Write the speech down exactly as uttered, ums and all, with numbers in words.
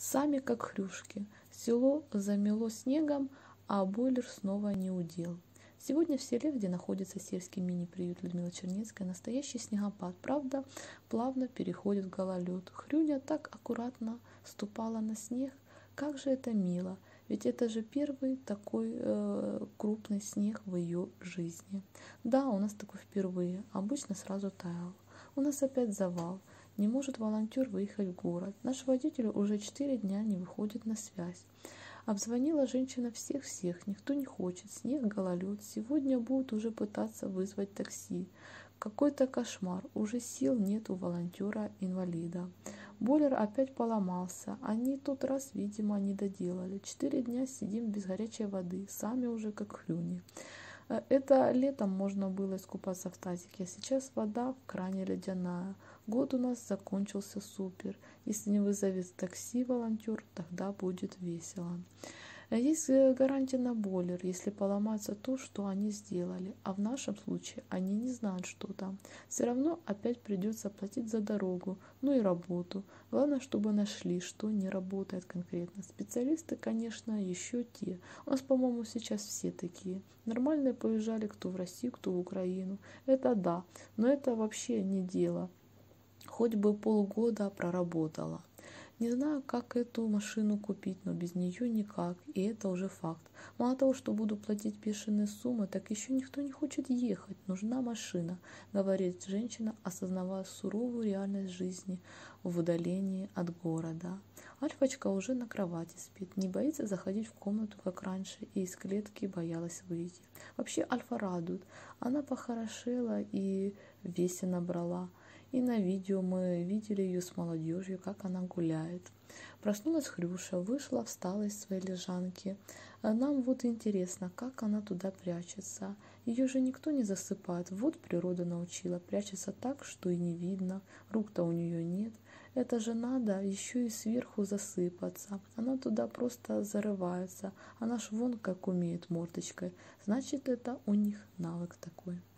Сами как хрюшки. Село замело снегом, а бойлер снова не удел. Сегодня в селе, где находится сельский мини-приют Людмилы Чернецкой, настоящий снегопад. Правда, плавно переходит в гололед. Хрюня так аккуратно ступала на снег. Как же это мило! Ведь это же первый такой э, крупный снег в ее жизни. Да, у нас такой впервые. Обычно сразу таял. У нас опять завал. Не может волонтер выехать в город. Наш водитель уже четыре дня не выходит на связь. Обзвонила женщина всех-всех. Никто не хочет. Снег, гололед. Сегодня будут уже пытаться вызвать такси. Какой-то кошмар. Уже сил нет у волонтера-инвалида. Бойлер опять поломался. Они тот раз, видимо, не доделали. Четыре дня сидим без горячей воды. Сами уже как хрюни. Это летом можно было искупаться в тазике, а сейчас вода в кране ледяная. Год у нас закончился супер. Если не вызовет такси волонтер, тогда будет весело. Есть гарантия на бойлер, если поломается то, что они сделали. А в нашем случае они не знают, что там. Все равно опять придется платить за дорогу, ну и работу. Главное, чтобы нашли, что не работает конкретно. Специалисты, конечно, еще те. У нас, по-моему, сейчас все такие. Нормальные поезжали кто в Россию, кто в Украину. Это да, но это вообще не дело. Хоть бы полгода проработала. Не знаю, как эту машину купить, но без нее никак, и это уже факт. Мало того, что буду платить бешеные суммы, так еще никто не хочет ехать. Нужна машина, говорит женщина, осознавая суровую реальность жизни в удалении от города. Альфочка уже на кровати спит, не боится заходить в комнату, как раньше, и из клетки боялась выйти. Вообще Альфа радует. Она похорошела и в весе набрала. И на видео мы видели ее с молодежью, как она гуляет. Проснулась Хрюша, вышла, встала из своей лежанки. Нам вот интересно, как она туда прячется. Ее же никто не засыпает. Вот природа научила. Прячется так, что и не видно. Рук-то у нее нет. Это же надо еще и сверху засыпаться. Она туда просто зарывается. Она ж вон как умеет мордочкой. Значит, это у них навык такой.